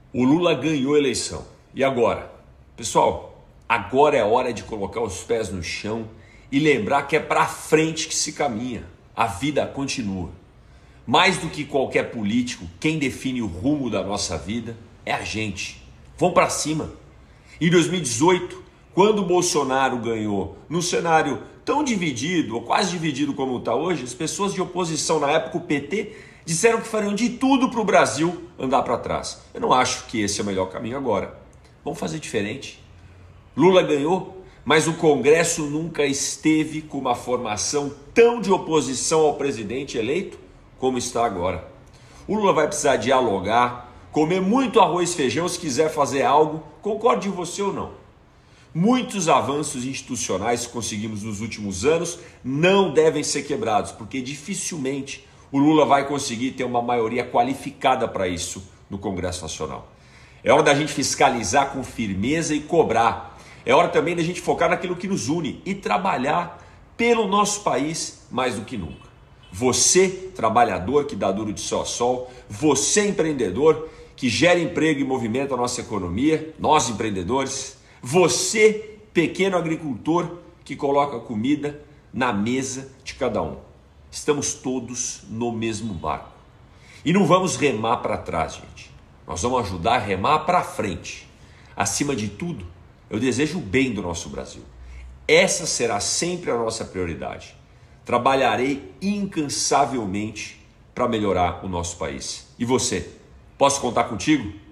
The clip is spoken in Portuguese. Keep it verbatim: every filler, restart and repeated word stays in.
O Lula ganhou a eleição. E agora? Pessoal, agora é a hora de colocar os pés no chão e lembrar que é para frente que se caminha. A vida continua. Mais do que qualquer político, quem define o rumo da nossa vida é a gente. Vamos para cima. Em dois mil e dezoito, quando o Bolsonaro ganhou, num cenário tão dividido, ou quase dividido como está hoje, as pessoas de oposição, na época o P T, disseram que fariam de tudo para o Brasil andar para trás. Eu não acho que esse é o melhor caminho agora. Vamos fazer diferente. Lula ganhou, mas o Congresso nunca esteve com uma formação tão de oposição ao presidente eleito como está agora. O Lula vai precisar dialogar, comer muito arroz e feijão se quiser fazer algo, concorde você ou não. Muitos avanços institucionais que conseguimos nos últimos anos não devem ser quebrados, porque dificilmente o Lula vai conseguir ter uma maioria qualificada para isso no Congresso Nacional. É hora da gente fiscalizar com firmeza e cobrar. É hora também da gente focar naquilo que nos une e trabalhar pelo nosso país mais do que nunca. Você, trabalhador que dá duro de sol a sol, você, empreendedor que gera emprego e movimenta a nossa economia, nós empreendedores, você, pequeno agricultor que coloca comida na mesa de cada um. Estamos todos no mesmo barco. E não vamos remar para trás, gente. Nós vamos ajudar a remar para frente. Acima de tudo, eu desejo o bem do nosso Brasil. Essa será sempre a nossa prioridade. Trabalharei incansavelmente para melhorar o nosso país. E você? Posso contar contigo?